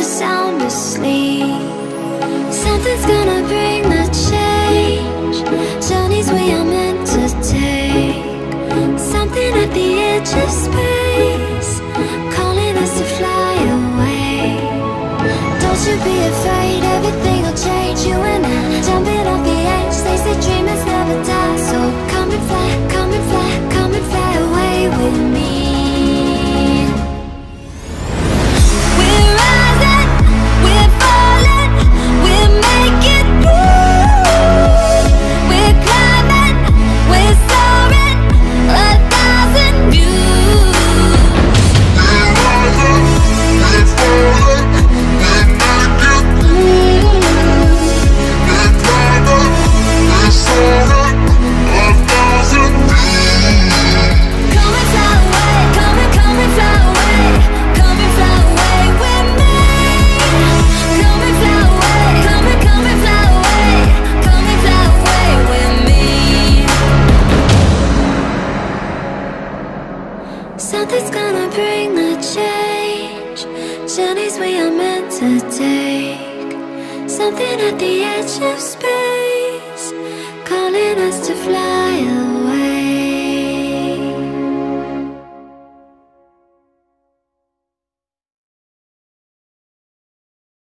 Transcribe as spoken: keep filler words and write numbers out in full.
sound asleep. Something's gonna bring the change. Journeys we are meant to take. Something at the edge of space, calling us to fly away. Don't you be afraid, everything will change. You and I, jumping off the edge. They say dreamers never die. So come and fly, come and fly, come and fly away with me. We're rising, we're falling, we're making moves. We're climbing, we're soaring, a thousand views. We're rising, we're falling, we're making moves. We're climbing, we're soaring, a thousand views. Come and fly away, come and come and fly away, come and fly away with me. Come and fly away, come and come and fly away, come and fly away with me. Something's gonna bring the change. Journeys we are meant to take. Something at the edge of space, calling us to fly away.